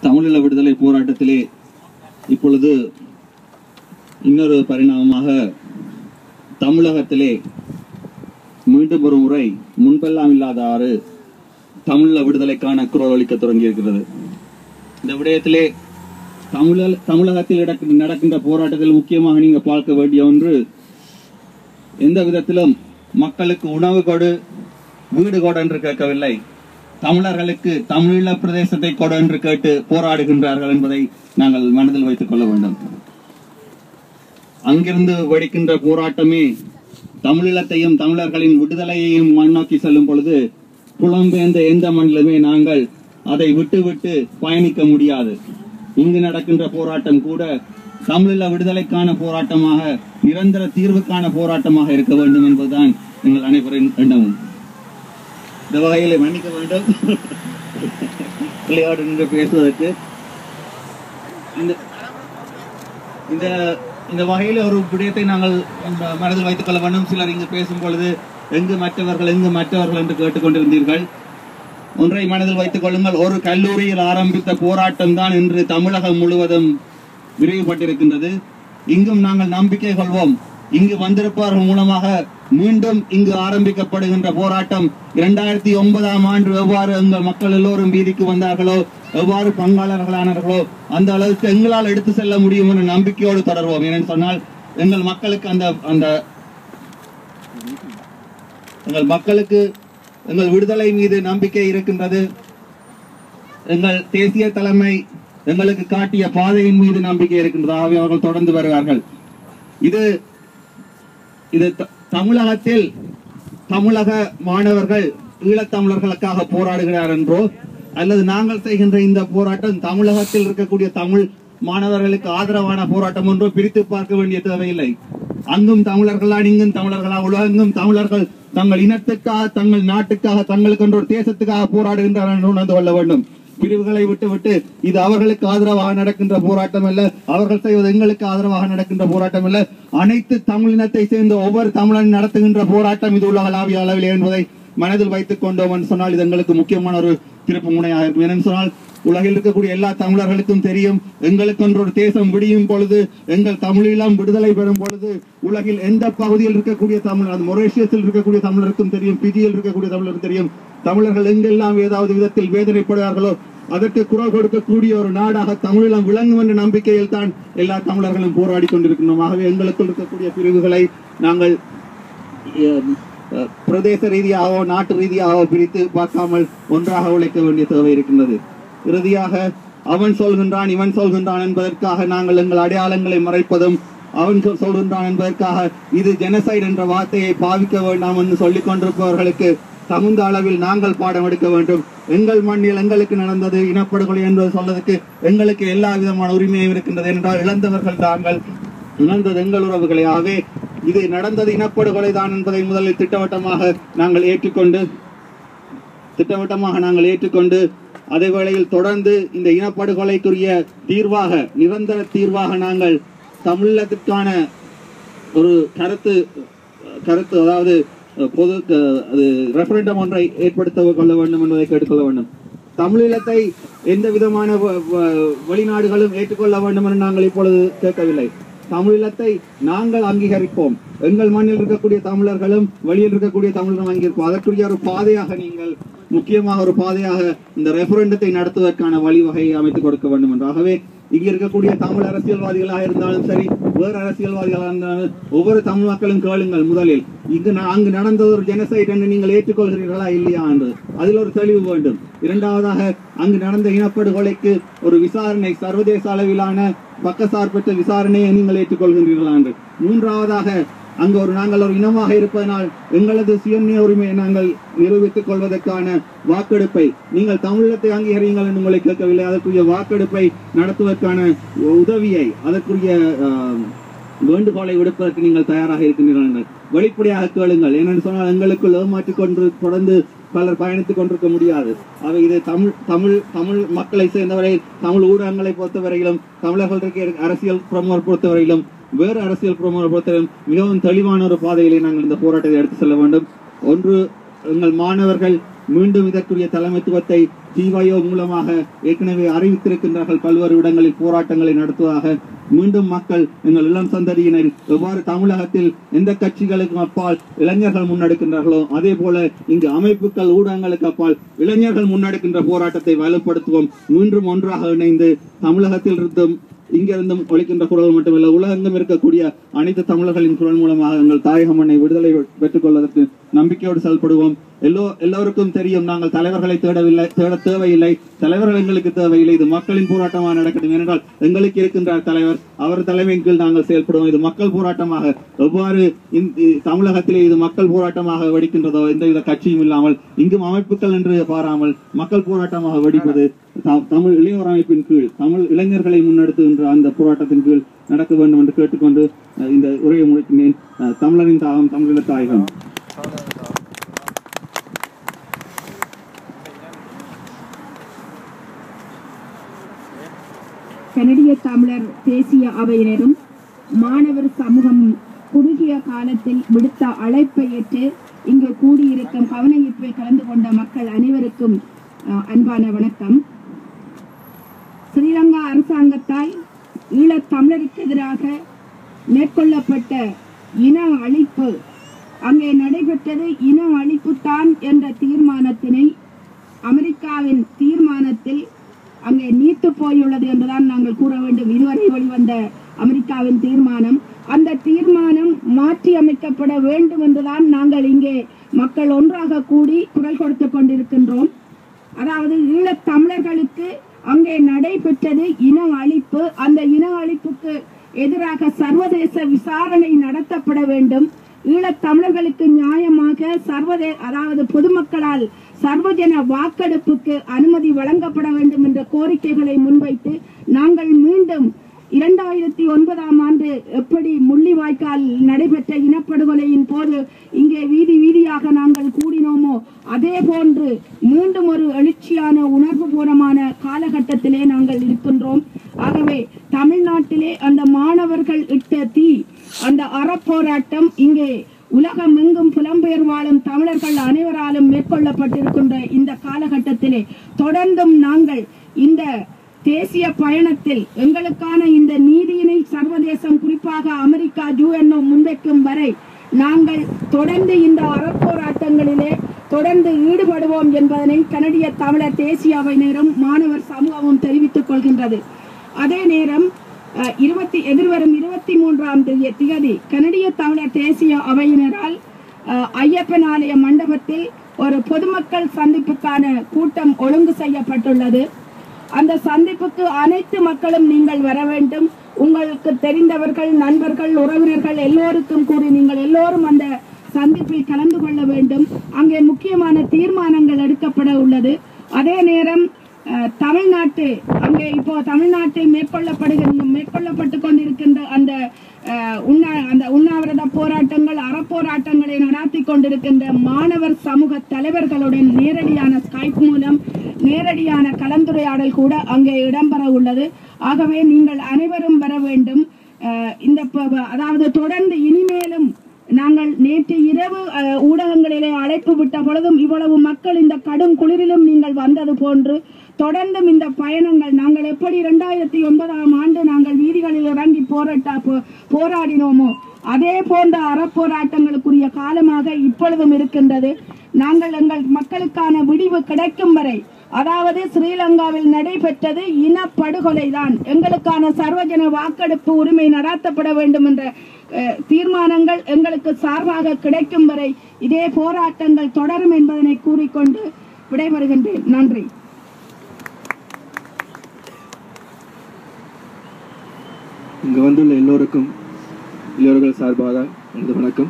தமிழீழ விடுதலை போராட்டத்திலே இப்பொழுது இன்னொரு பரிணாமமாக தமிழகத்திலே மீண்டும் ஒரு முறை முன்பெல்லாம் இல்லாதவாறு தமிழீழ விடுதலைக்கான குரல் ஒலிக்க தொடங்கியிருக்கிறது. இந்த விடயத்திலே தமிழகத்தில் நடக்கின்ற போராட்டத்தில் முக்கியமாக நீங்க பார்க்க வேண்டிய ஒன்று, எந்த விதத்திலும் மக்களுக்கு உணவு கொடு, வீடு கொடு என்று கேட்கவில்லை. தமிழர்களுக்கு தமிழீழ பிரதேசத்தை கொடு என்று கேட்டு போராடுகின்றார்கள் என்பதை நாங்கள் மனதில் வைத்துக் கொள்ள வேண்டும். அங்கிருந்து வெடிக்கின்ற போராட்டமே தமிழீழத்தையும் தமிழர்களின் விடுதலையையும் முன்னோக்கி செல்லும் பொழுது புலம்பெயர்ந்த எந்த மண்ணிலுமே நாங்கள் அதை விட்டு பயணிக்க முடியாது. இங்கு நடக்கின்ற போராட்டம் கூட தமிழீழ விடுதலைக்கான போராட்டமாக, நிரந்தர தீர்வுக்கான போராட்டமாக இருக்க வேண்டும் என்பதுதான் எங்கள் அனைவரின் எண்ணமும். இந்த வகையிலே மன்னிக்க வேண்டும் விளையாடு என்று பேசுவதற்கு. இந்த வகையில் ஒரு விடயத்தை நாங்கள் மனதில் வைத்துக் கொள்ள வேண்டும். சிலர் இங்கு பேசும் பொழுது எங்கு மற்றவர்கள் என்று கேட்டுக்கொண்டிருந்தீர்கள். ஒன்றை மனதில் வைத்துக் கொள்ளுங்கள், ஒரு கல்லூரியில் ஆரம்பித்த போராட்டம் தான் இன்று தமிழகம் முழுவதும் விரிவுபட்டிருக்கின்றது. இங்கும் நாங்கள் நம்பிக்கை கொள்வோம். இங்கு வந்திருப்பவர்கள் மூலமாக மீண்டும் இங்கு ஆரம்பிக்கப்படுகின்ற போராட்டம் 2009ஆம் ஆண்டு எவ்வாறு எங்கள் மக்கள் எல்லோரும் வீதிக்கு வந்தார்களோ, எவ்வாறு பங்காளர்களானார்களோ அந்த அளவுக்கு எங்களால் எடுத்து செல்ல முடியும் என்ற நம்பிக்கையோடு தொடர்வோம். ஏனென்று சொன்னால் எங்கள் மக்களுக்கு எங்கள் விடுதலை மீது நம்பிக்கை இருக்கின்றது. எங்கள் தேசிய தலைமை எங்களுக்கு காட்டிய பாதையின் மீது நம்பிக்கை இருக்கின்றது. ஆகவே அவர்கள் தொடர்ந்து வருவார்கள். இது தமிழகத்தில் தமிழக மாணவர்கள் ஈழத்தமிழர்களுக்காக போராடுகிறார் என்றோ, அல்லது நாங்கள் செய்கின்ற இந்த போராட்டம் தமிழகத்தில் இருக்கக்கூடிய தமிழ் மாணவர்களுக்கு ஆதரவான போராட்டம் என்றோ பிரித்து பார்க்க வேண்டிய தேவையில்லை. அங்கும் தமிழர்களா, இங்கும் தமிழர்களா, உலகெங்கும் தமிழர்கள் தங்கள் இனத்துக்காக, தங்கள் நாட்டுக்காக, தங்களுக்கு என்ற ஒரு தேசத்துக்காக போராடுகின்றனர் என்று உணர்ந்து கொள்ள வேண்டும். பிரிவுகளை விட்டு இது அவர்களுக்கு ஆதரவாக நடக்கின்ற போராட்டம் அல்ல, அவர்கள் செய்வது எங்களுக்கு ஆதரவாக நடக்கின்ற போராட்டம் அல்ல. அனைத்து தமிழினத்தை சேர்ந்த ஒவ்வொரு தமிழன் நடத்துகின்ற போராட்டம் இது உலகளாவிய அளவில் என்பதை மனதில் வைத்துக் கொண்டோம் என்று சொன்னால் இது எங்களுக்கு முக்கியமான ஒரு திருப்பு முனையாக இருக்கும். ஏனென்று சொன்னால் உலகில் இருக்கக்கூடிய எல்லா தமிழர்களுக்கும் தெரியும், எங்களுக்கு ஒரு தேசம் விடியும் பொழுது, எங்கள் தமிழீழம் விடுதலை பெறும் பொழுது உலகில் எந்த பகுதியில் இருக்கக்கூடிய தமிழ், அது மொரீஷியஸில் இருக்கக்கூடிய தமிழருக்கும் தெரியும், பிஜியில் இருக்கக்கூடிய தமிழருக்கும் தெரியும். தமிழர்கள் எங்கெல்லாம் ஏதாவது விதத்தில் வேதனைப்படுவார்களோ அதற்கு குரல் கொடுக்கக்கூடிய ஒரு நாடாக தமிழீழம் விளங்கும் என்ற நம்பிக்கையில் தான் எல்லா தமிழர்களும் போராடி கொண்டிருக்கின்றோம். ஆகவே எங்களுக்குள் இருக்கக்கூடிய பிரிவுகளை நாங்கள் பிரதேச ரீதியாகவோ நாட்டு ரீதியாகவோ பிரித்து பார்க்காமல் ஒன்றாக உழைக்க வேண்டிய தேவை இருக்கின்றது. இறுதியாக அவன் சொல்கின்றான், இவன் சொல்கின்றான் என்பதற்காக நாங்கள் எங்கள் அடையாளங்களை மறைப்பதும், அவன் சொல்கின்றான் என்பதற்காக இது ஜெனசைட் என்ற வார்த்தையை பாவிக்க வேண்டாம் என்று சொல்லிக் கொண்டிருப்பவர்களுக்கு தகுந்த அளவில் நாங்கள் பாடம் எடுக்க வேண்டும். எங்கள் மண்ணில் எங்களுக்கு நடந்தது இனப்படுகொலை என்று சொல்வதற்கு எங்களுக்கு எல்லா விதமான உரிமையும் இருக்கின்றது. என்றால் இழந்தவர்கள் தாங்கள், இழந்தது எங்கள் உறவுகளை. ஆகவே இது நடந்தது இனப்படுகொலை தான் என்பதை முதலில் திட்டவட்டமாக நாங்கள் ஏற்றுக்கொண்டு அதே வேளையில் தொடர்ந்து இந்த இனப்படுகொலைக்குரிய தீர்வாக, நிரந்தர தீர்வாக நாங்கள் தமிழகத்திற்கான ஒரு கருத்து அதாவது பொது ரெஃபரண்டம் ஒன்றை ஏற்படுத்த கொள்ள வேண்டும் என்பதை கேட்டுக்கொள்ள வேண்டும். தமிழீழத்தை எந்த விதமான வெளிநாடுகளும் ஏற்றுக்கொள்ள வேண்டும் என்று நாங்கள் இப்பொழுது கேட்கவில்லை. தமிழீழத்தை நாங்கள் அங்கீகரிப்போம். எங்கள் மண்ணில் இருக்கக்கூடிய தமிழர்களும் வெளியில் இருக்கக்கூடிய தமிழரும் அங்கீகரிப்போம். அதற்குரிய ஒரு பாதையாக நீங்கள், முக்கியமாக ஒரு பாதையாக இந்த ரெஃபரண்டத்தை நடத்துவதற்கான வழிவகையை அமைத்துக் கொடுக்க வேண்டும் என்று. ஆகவே இங்க இருக்கக்கூடிய தமிழ் அரசியல்வாதிகளாக இருந்தாலும் சரி, வேறு அரசியல்வாதிகளாக இருந்தாலும் ஒவ்வொரு தமிழ் மக்களும் கேளுங்கள். முதலில் அங்கு நடந்த ஒரு ஜெனசைட் என்று நீங்கள் ஏற்றுக்கொள்கிறீர்களா இல்லையா என்று அதில் ஒரு தெளிவு வேண்டும். இரண்டாவதாக, அங்கு நடந்த இனப்படுகொலைக்கு ஒரு விசாரணை, சர்வதேச அளவிலான பக்கசார்பற்ற விசாரணையை நீங்கள் ஏற்றுக்கொள்கின்றீர்களா என்று. மூன்றாவதாக, அங்கு நாங்கள் ஒரு இனமாக இருப்பதனால் எங்களது சுயநிர்ணய உரிமையை நாங்கள் நிரூபித்துக் கொள்வதற்கான வாக்கெடுப்பை நீங்கள் தமிழீழத்தை அங்கீகரியுங்கள் என்று உங்களை கேட்கவில்லை. அதற்குரிய வாக்கெடுப்பை நடத்துவதற்கான உதவியை, அதற்குரிய வேண்டுகோளை விடுப்பதற்கு நீங்கள் தயாராக இருக்கின்றீர்கள். வெளிப்படையாக கேளுங்கள். ஏனென்று சொன்னால் எங்களுக்குள் ஏமாற்றிக் கொண்டு தொடர்ந்து பலர் பயணித்துக் கொண்டிருக்க முடியாது. அவை இது தமிழ் மக்களை சேர்ந்தவரை, தமிழ் ஊடகங்களை பொறுத்தவரையிலும், தமிழர்கள் அரசியல் பிரமுகர் பொறுத்தவரையிலும், வேறு அரசியல் பிரமுகர் பொறுத்தவரையிலும் மிகவும் தெளிவான ஒரு பாதையிலே நாங்கள் இந்த போராட்டத்தை எடுத்து செல்ல வேண்டும். ஒன்று, எங்கள் மாணவர்கள் மீண்டும் இதற்குரிய தலைமைத்துவத்தை TYO மூலமாக ஏற்கனவே அறிவித்திருக்கின்றார்கள் பல்வேறு இடங்களில் போராட்டங்களை நடத்துவதாக. மீண்டும் மக்கள் எங்கள் இளம் சந்ததியினர் எவ்வாறு தமிழகத்தில் எந்த கட்சிகளுக்கு அப்பால் இளைஞர்கள் முன்னெடுக்கின்றார்களோ அதே போல இங்கு அமைப்புகள் ஊடகங்களுக்கு அப்பால் இளைஞர்கள் முன்னெடுக்கின்ற போராட்டத்தை வலுப்படுத்துவோம். மீண்டும் ஒன்றாக இணைந்து தமிழகத்தில் இருந்தும் இங்கிருந்தும் ஒழிக்கின்ற குரல் மட்டுமல்ல உலகெங்கும் இருக்கக்கூடிய அனைத்து தமிழர்களின் குரல் மூலமாக எங்கள் தாயக மண்ணை விடுதலை பெற்றுக் கொள்வதற்கு நம்பிக்கையோடு செயல்படுவோம். எல்லோருக்கும் தெரியும், நாங்கள் தலைவர்களை தேட தேவையில்லை, தலைவர்கள் எங்களுக்கு தேவையில்லை. இது மக்களின் போராட்டமாக நடக்கட்டும். ஏனென்றால் எங்களுக்கு இருக்கின்றார் தலைவர், அவர் தலைமையின் கீழ் நாங்கள் செயல்படுவோம். இது மக்கள் போராட்டமாக எவ்வாறு தமிழகத்திலே இது மக்கள் போராட்டமாக வெடிக்கின்றதோ எந்தவித கட்சியும் இல்லாமல் இங்கும் அமைப்புகள் என்று பாராமல் மக்கள் போராட்டமாக வெடிப்பது தமிழ் இளையோர் அமைப்பின் கீழ் தமிழ் இளைஞர்களை முன்னெடுத்துகின்ற அந்த போராட்டத்தின் கீழ் நடக்க வேண்டும் என்று கேட்டுக்கொண்டு இந்த உரையை முடிக்கின்றேன். தமிழரின் தாகம், தமிழீழ தாயகம். கனடிய தமிழர் தேசிய அவையினரும் மாணவர் சமூகம் குறுகிய காலத்தில் விடுத்த அழைப்பை ஏற்று இங்கு கூடியிருக்கும் கவன ஈர்ப்பில் கலந்து கொண்ட மக்கள் அனைவருக்கும் அன்பான வணக்கம். ஸ்ரீலங்கா அரசாங்கத்தால் ஈழத் தமிழருக்கு எதிராக மேற்கொள்ளப்பட்ட இன அழிப்பு, அங்கே நடைபெற்றது இன அழிப்பு தான் என்ற தீர்மானத்தினை அமெரிக்காவின் தீர்மானத்தில் அங்கே நீத்து போயுள்ளது என்றுதான் நாங்கள் கூற வேண்டும். இதுவரை வெளிவந்த அமெரிக்காவின் தீர்மானம், அந்த தீர்மானம் மாற்றி அமைக்கப்பட வேண்டும் என்றுதான் நாங்கள் இங்கே மக்கள் ஒன்றாக கூடி குரல் கொடுத்து கொண்டிருக்கின்றோம். அதாவது ஈழத் தமிழர்களுக்கு அங்கே நடைபெற்றது இன அழிப்பு. அந்த இன அழிப்புக்கு எதிராக சர்வதேச விசாரணை நடத்தப்பட வேண்டும். ஈழத் தமிழர்களுக்கு நியாயமாக அதாவது பொதுமக்களால் சர்வஜன வாக்கெடுப்புக்கு அனுமதி வழங்கப்பட வேண்டும் என்ற கோரிக்கைகளை முன்வைத்து நாங்கள் மீண்டும் 2009ஆம் ஆண்டு எப்படி முள்ளிவாய்க்கால் நடைபெற்ற இனப்படுகொலையின் போது இங்கே வீதி வீதியாக நாங்கள் கூடினோமோ அதே போன்று மீண்டும் ஒரு எழுச்சியான உணர்வு பூர்வமான காலகட்டத்திலே நாங்கள் இருக்கின்றோம். ஆகவே தமிழ்நாட்டிலே அந்த மாணவர்கள் இட்ட தீ, அந்த அறப்போராட்டம் இங்கே உலகம் எங்கும் புலம்பெயர் வாழும் தமிழர்கள் அனைவராலும் மேற்கொள்ளப்பட்டிருக்கின்ற இந்த காலகட்டத்திலே தொடர்ந்தும் நாங்கள் இந்த தேசிய பயணத்தில் எங்களுக்கான இந்த நீதியினை சர்வதேசம் குறிப்பாக அமெரிக்கா UNO முன்வைக்கும் வரை நாங்கள் தொடர்ந்து இந்த அறப்போராட்டங்களிலே தொடர்ந்து ஈடுபடுவோம் என்பதனை கனடிய தமிழர் தேசிய அவையினரும் மாணவர் சமூகமும் தெரிவித்துக் கொள்கின்றது. அதே நேரம் எதிர்வரும் 23ஆம் தேதி கனடிய தமிழர் தேசிய அவையினரால் ஐயப்பன் ஆலய மண்டபத்தில் ஒரு பொதுமக்கள் சந்திப்புக்கான கூட்டம் ஒழுங்கு செய்யப்பட்டுள்ளது. அந்த சந்திப்புக்கு அனைத்து மக்களும் நீங்கள் வர வேண்டும். உங்களுக்கு தெரிந்தவர்கள், நண்பர்கள், உறவினர்கள் எல்லோருக்கும் கூறி நீங்கள் எல்லோரும் அந்த சந்திப்பில் கலந்து கொள்ள வேண்டும். அங்கே முக்கியமான தீர்மானங்கள் எடுக்கப்பட உள்ளது. அதே நேரம் தமிழ்நாட்டு அங்கே இப்போ தமிழ்நாட்டில் மேற்கொள்ளப்பட்டு கொண்டிருக்கின்ற அந்த உண்ணாவிரத போராட்டங்கள், அறப்போராட்டங்களை நடத்தி கொண்டிருக்கின்ற மாணவர் சமூக தலைவர்களுடன் நேரடியான ஸ்கைப் மூலம் நேரடியான கலந்துரையாடல் கூட அங்கே இடம்பெற உள்ளது. ஆகவே நீங்கள் அனைவரும் வர வேண்டும். அதாவது தொடர்ந்து இனிமேலும் நாங்கள் நேற்று இரவு ஊடகங்களிலே அழைப்பு விட்ட பொழுதும் இவ்வளவு மக்கள் இந்த கடும் குளிரிலும் நீங்கள் வந்தது போன்று தொடர்ந்தும் இந்த பயணங்கள் நாங்கள் எப்படி 2009ஆம் ஆண்டு நாங்கள் வீதிகளில் இறங்கி போராடினோமோ அதே போன்ற அறப்போராட்டங்களுக்குரிய காலமாக இப்பொழுதும் இருக்கின்றது. நாங்கள் எங்கள் மக்களுக்கான விடிவு கிடைக்கும் வரை, அதாவது ஸ்ரீலங்காவில் நடைபெற்றது இனப்படுகொலைதான், எங்களுக்கான சர்வஜன வாக்கெடுப்பு உரிமை நடாத்தப்பட வேண்டும் என்ற தீர்மானங்கள் எங்களுக்கு சார்பாக கிடைக்கும் வரை இதே போராட்டங்கள் தொடரும் என்பதனை கூறிக்கொண்டு விடைபெறுகின்றேன். நன்றி. இங்கு வந்துள்ள எல்லோருக்கும் இளையோர்கள் சார்பாக எனது வணக்கம்.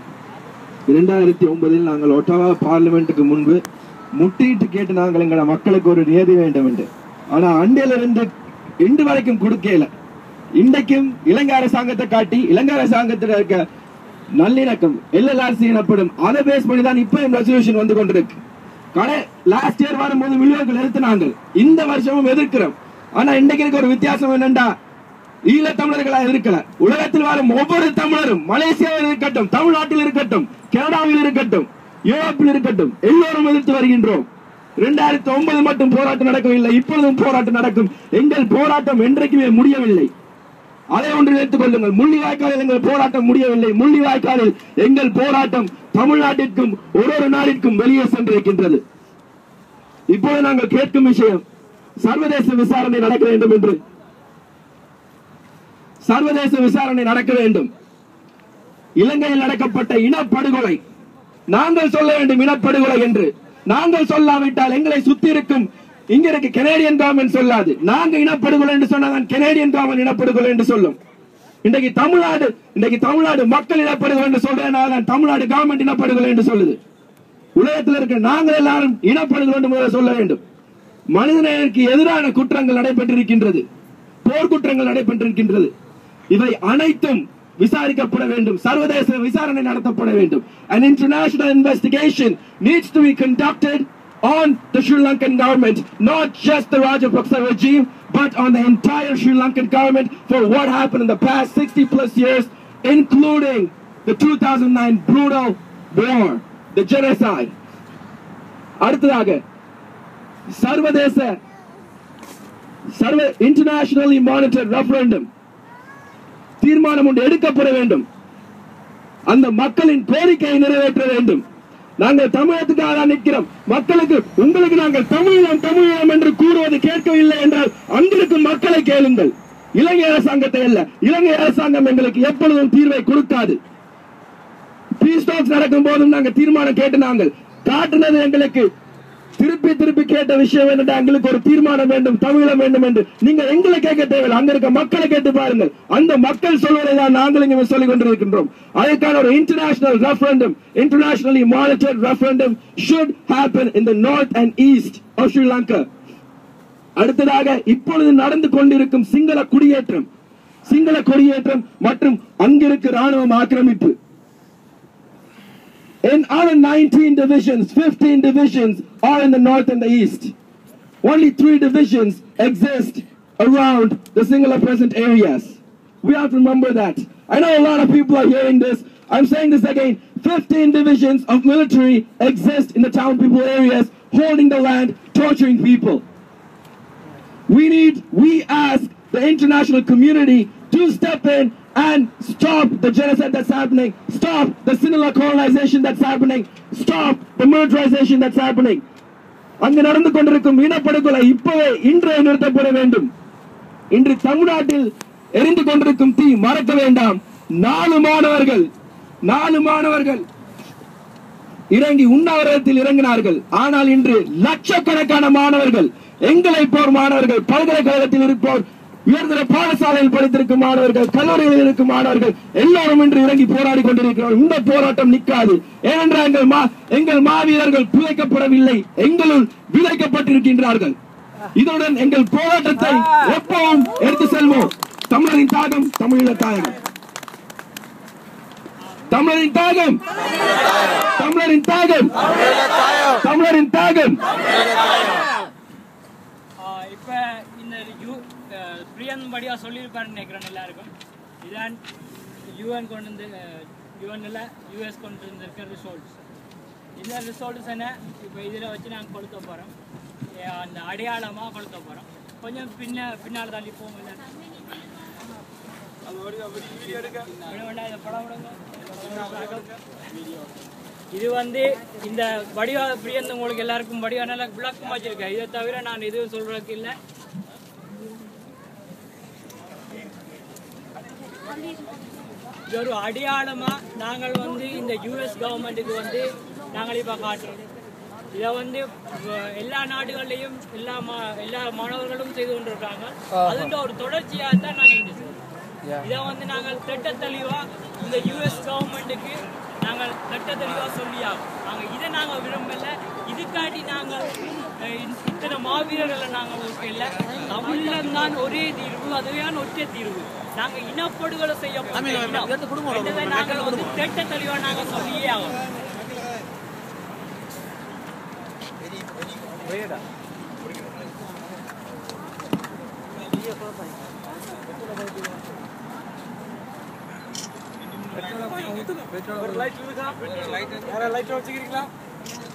2009 நாங்கள் ஒட்டாவா பார்லிமெண்ட்டுக்கு முன்பு முட்டிட்டு கேட்டு நாங்கள் எங்கள மக்களுக்கு ஒரு நியதி வேண்டும் என்று. ஆனா அண்டையிலிருந்து இன்று வரைக்கும் கொடுக்கல. இன்றைக்கும் இலங்கை அரசாங்கத்தை காட்டி இலங்கை அரசாங்கத்தில் இருக்க நல்லிணக்கம் LLRC எனப்படும் அதை பேஸ் பண்ணி தான் இப்ப இந்த ரெசல்யூஷன் வந்து கொண்டிருக்கு. லாஸ்ட் இயர் வரும்போது மில்லியன்கள் எதிர்த்து இந்த வருஷமும் எதிர்க்கிறோம். ஆனா இன்றைக்கு இருக்க ஒரு வித்தியாசம் என்னண்டா, ஈழ தமிழர்களா இருக்கல, உலகத்தில் வாழும் ஒவ்வொரு தமிழரும், மலேசியாவில் இருக்கட்டும், தமிழ்நாட்டில் இருக்கட்டும், கனடாவில் இருக்கட்டும், யூரோப்பில் இருக்கட்டும், எல்லோரும் எதிர்த்து வருகின்றோம். 2009 மட்டும் போராட்டம் நடக்கவில்லை, இப்பொழுதும் போராட்டம் நடக்கும். எங்கள் போராட்டம் என்றைக்குமே முடியவில்லை. அதை ஒன்று நினைத்துக் கொள்ளுங்கள். முள்ளிவாய்க்காலில் எங்கள் போராட்டம் முடியவில்லை. முள்ளிவாய்க்காலில் எங்கள் போராட்டம் தமிழ்நாட்டிற்கும் ஒரு நாட்டிற்கும் வெளியே சென்றிருக்கின்றது. இப்போது நாங்கள் கேட்கும் விஷயம், சர்வதேச விசாரணை நடக்க வேண்டும் என்று. சர்வதேச விசாரணை நடக்க வேண்டும். இலங்கையில் நடக்கப்பட்ட இனப்படுகொலை நாங்கள் சொல்ல வேண்டும், இனப்படுகொலை என்று. நாங்கள் சொல்லாவிட்டால் எங்களை சுத்தி இருக்கும் இங்க இருக்கு கனேடியன் கவர்மெண்ட் சொல்லாது. நாங்க இனப்படுகொலை என்று சொன்னாதான் கனேடியன் கவர்மெண்ட் இனப்படுகொலை என்று சொல்லும். இன்றைக்கு தமிழ்நாடு மக்கள் இனப்படுகொலை என்று சொல்றேன், தமிழ்நாடு கவர்மெண்ட் இனப்படுகொலை என்று சொல்லுது. உலகத்தில் இருக்க நாங்கள் எல்லாரும் இனப்படுகொலை என்று முதல்ல சொல்ல வேண்டும். மனிதநேயருக்கு எதிரான குற்றங்கள் நடைபெற்றிருக்கின்றது, போர்க்குற்றங்கள் நடைபெற்றிருக்கின்றது. இவை அனைத்தும் விசாரிக்கப்பட வேண்டும். சர்வதேச விசாரணை நடத்தப்பட வேண்டும். An international investigation needs to be conducted on the Sri Lankan government, not just the Rajapaksa regime, but on the entire Sri Lankan government for what happened in the past 60 plus years, including the 2009 brutal war, the genocide. அடுத்ததாக internationally monitored referendum தீர்மானம் ஒன்று எடுக்கப்பட வேண்டும். அந்த மக்களின் கோரிக்கையை நிறைவேற்ற வேண்டும். நாங்கள் தமிழகத்துக்காக நிற்கிறோம். மக்களுக்கு உங்களுக்கு நாங்கள் தமிழீழம் என்று கூறுவது கேட்கவில்லை என்றால் அங்கிருக்கும் மக்களை கேளுங்கள். இலங்கை அரசாங்கத்தை அல்ல. இலங்கை அரசாங்கம் எங்களுக்கு எப்பொழுதும் தீர்வை கொடுக்காது. பீஸ் டாக்ஸ் நடக்கும் போதும் நாங்கள் தீர்மானம் கேட்டு நாங்கள் காட்டினது எங்களுக்கு திருப்பி கேட்ட விஷயம் என்னடா, எங்களுக்கு ஒரு தீர்மானம் வேண்டும், தமிழம் வேண்டும் என்று. நீங்கள் எங்களை கேட்க தேவையில்லை, அங்க இருக்க மக்களை கேட்டு பாருங்கள். அந்த மக்கள் சொல்வதை தான் நாங்கள் இங்கே சொல்லிக் கொண்டிருக்கின்றோம். அதற்கான ஒரு international referendum, internationally monitored referendum should happen in the north and east of Sri Lanka. அடுத்ததாக இப்பொழுது நடந்து கொண்டிருக்கும் சிங்கள குடியேற்றம் மற்றும் அங்கிருக்கும் ராணுவம் ஆக்கிரமிப்பு. In other 19 divisions, 15 divisions are in the north and the east. Only 3 divisions exist around the Sinhala present areas. We have to remember that. I know a lot of people are hearing this. I'm saying this again. 15 divisions of military exist in the town people areas, holding the land, torturing people. We ask the international community to step in and stop the genocide that's happening, stop the Sinhala colonization that's happening, stop the militarization that's happening. அங்கு நடந்து கொண்டிருக்கும் இனப்படுகொலை இப்பவே இன்றைய நிறுத்தப்பட வேண்டும். இன்று தமிழ்நாட்டில் எரிந்து கொண்டிருக்கும் தீ மறக்க வேண்டாம். 4 மாணவர்கள் இறங்கி உண்ணாவிரதத்தில் இறங்கினார்கள். ஆனால் இன்று லட்சக்கணக்கான மாணவர்கள், எங்களை போர் மாணவர்கள், பல்கலைக்கழகத்தில் இருப்போர், உயர்தர பாடசாலையில் படித்திருக்கும் மாணவர்கள், கல்லூரிகளில் இருக்கும் மாணவர்கள் எல்லாரும் இன்று இறங்கி போராடி கொண்டிருக்கிறோம். இந்த போராட்டம் நிற்காது. ஏனென்றால் எங்கள் மாவீரர்கள் பிழைக்கப்படவில்லை, எங்களுள் விதைக்கப்பட்டிருக்கின்றார்கள். இதனுடன் எங்கள் போராட்டத்தை எப்பவும் எடுத்து செல்வோம். தமிழரின் தாகம், தமிழீழ தாயகம். தமிழரின் தாகம், தமிழரின் தாகம், தமிழரின் தாகம். இப்ப இந்த பிரியன் படியா சொல்லியிருப்பாருன்னு நினைக்கிறேன் எல்லாருக்கும். இதான் யூஎன் கொண்டு வந்து யூஎன்ல யூஎஸ் கொண்டு வந்திருக்க ரிசோர்ட்ஸ். இந்த ரிசோர்ட்ஸ் என்ன இப்போ இதில் வச்சு நாங்கள் கொளுத்த போகிறோம், அந்த அடையாளமாக கொளுத்த போகிறோம். கொஞ்சம் பின்னால் தள்ளி போகும். இது வந்து இந்த வடிவா பிரியந்து உங்களுக்கு எல்லாருக்கும் வடிவா நல்லா விளக்கம் வச்சிருக்கேன். இதை தவிர நான் எதுவும் சொல்றதுக்கு இல்லை. இது ஒரு அடையாளமா நாங்கள் வந்து இந்த யூஎஸ் கவர்மெண்ட்டுக்கு வந்து நாங்கள் இப்போ காட்டுறோம். இதை வந்து எல்லா நாடுகள்லையும் எல்லா மாணவர்களும் செய்து கொண்டிருக்காங்க. அதுன்ற ஒரு தொடர்ச்சியாக தான் நாங்கள் இந்த இதை வந்து நாங்கள் திட்ட தெளிவா இந்த யூஎஸ் கவர்மெண்ட்டுக்கு நாங்கள் திட்ட தெளிவாக சொல்லியாகும். நாங்கள் இதை நாங்கள் விரும்பல. இதுக்காட்டி நாங்கள் இத்தனை மாவீரர்களை நாங்கள் இல்லை, தமிழன் தான் ஒரே தீர்வு, அதுதான் ஒற்றை தீர்வு. நாங்கள் இனப்படுகொலை செய்யப்பட்ட நாங்கள் வந்து திட்ட தெளிவாக நாங்கள் சொல்லியே ஆகும். லைட் வச்சுக்கிறீங்களா?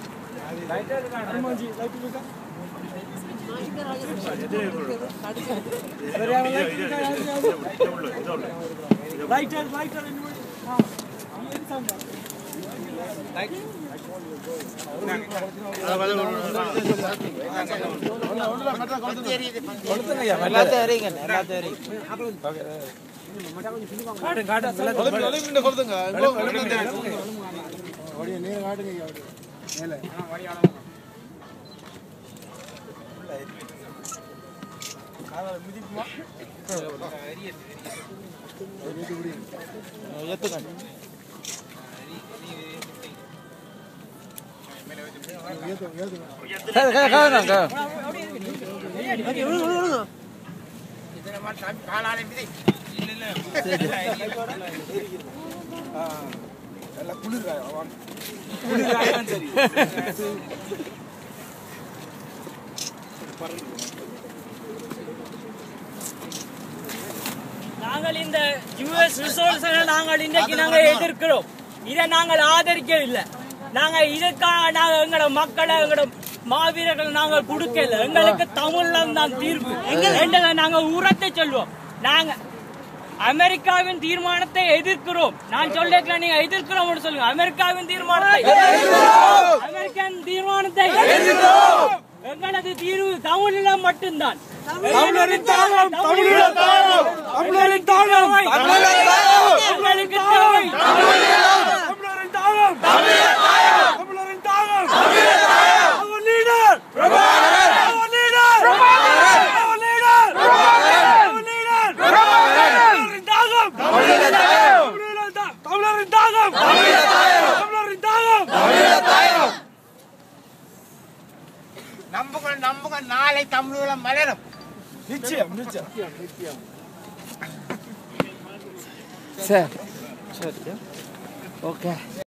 நாங்கள் இந்த யுஎஸ் ரிசோர்ஸை நாங்கள் இன்றைக்கு நாங்கள் எதிர்க்கிறோம். இதை நாங்கள் ஆதரிக்கவில்லை. நாங்கள் இதுக்காக எங்களோட மக்களை எங்களோட மாவீரர்கள் நாங்கள் கொடுக்கல. எங்களுக்கு தமிழ்ல தான் தீர்ப்பு என்றதை நாங்கள் உரத்தை சொல்வோம். நாங்க அமெரிக்காவின் தீர்மானத்தை எதிர்க்கிறோம். நான் சொல்லிருக்கேன், நீங்க எதிர்க்கிறோம் சொல்லுங்க. அமெரிக்காவின் தீர்மானத்தை, அமெரிக்கன் தீர்மானத்தை எங்களது தீர்வு தமிழில் மட்டும்தான். தமிழரின் தாகம், தமிழரின் தாகம், தமிழரின் தாகம், தமிழருக்கு தேவை. தமிழரின் தாகம், தமிழரின் தாகம், our leader, our leader, our leader, our leader, தமிழரின் தாகம், தமிழரின் தாகம், தமிழரின் தாகம். நம்புங்க நாளை தமிழீழம் மலரும். நிச்சயம். சரி ஓகே.